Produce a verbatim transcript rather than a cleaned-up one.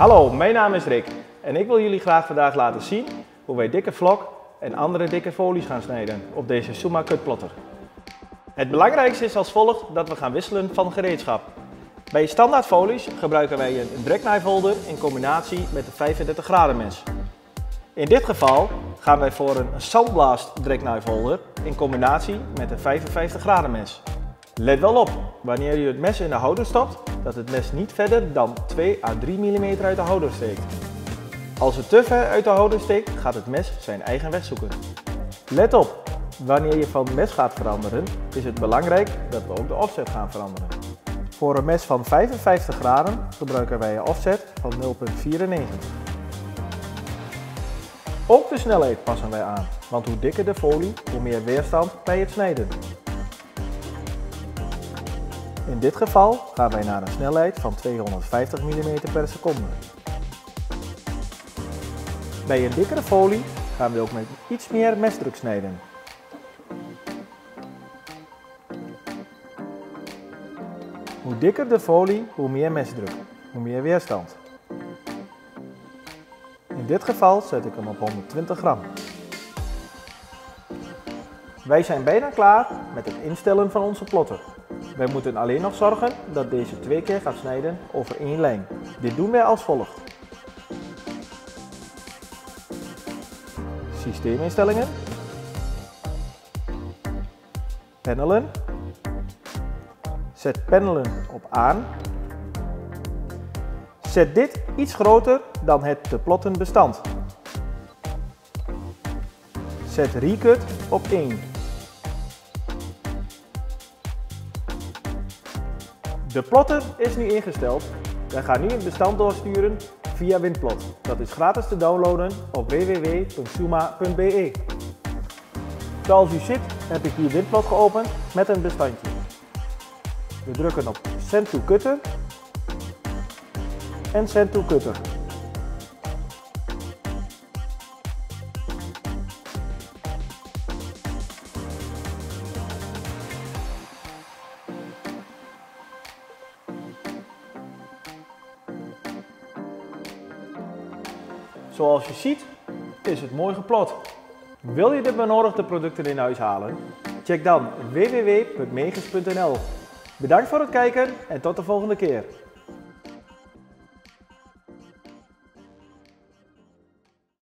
Hallo, mijn naam is Rick en ik wil jullie graag vandaag laten zien hoe wij dikke vlok en andere dikke folies gaan snijden op deze Suma kutplotter. Het belangrijkste is als volgt dat we gaan wisselen van gereedschap. Bij standaard folies gebruiken wij een dreckknijpholder in combinatie met een vijfendertig graden mes. In dit geval gaan wij voor een Sandblast dreckknijpholder in combinatie met een vijfenvijftig graden mes. Let wel op, wanneer je het mes in de houder stopt, dat het mes niet verder dan twee à drie millimeter uit de houder steekt. Als het te ver uit de houder steekt, gaat het mes zijn eigen weg zoeken. Let op, wanneer je van mes gaat veranderen, is het belangrijk dat we ook de offset gaan veranderen. Voor een mes van vijfenvijftig graden gebruiken wij een offset van nul komma vierennegentig. Ook de snelheid passen wij aan, want hoe dikker de folie, hoe meer weerstand bij het snijden. In dit geval gaan wij naar een snelheid van tweehonderdvijftig millimeter per seconde. Bij een dikkere folie gaan we ook met iets meer mesdruk snijden. Hoe dikker de folie, hoe meer mesdruk, hoe meer weerstand. In dit geval zet ik hem op honderdtwintig gram. Wij zijn bijna klaar met het instellen van onze plotter. Wij moeten alleen nog zorgen dat deze twee keer gaat snijden over één lijn. Dit doen wij als volgt. Systeeminstellingen. Panelen. Zet panelen op aan. Zet dit iets groter dan het te plotten bestand. Zet recut op één. De plotter is nu ingesteld. Wij gaan nu het bestand doorsturen via Windplot. Dat is gratis te downloaden op w w w punt suma punt b e. Zoals u ziet heb ik hier Windplot geopend met een bestandje. We drukken op Send to Cutter en Send to Cutter. Zoals je ziet is het mooi geplot. Wil je de benodigde producten in huis halen? Check dan w w w punt megas punt n l. Bedankt voor het kijken en tot de volgende keer.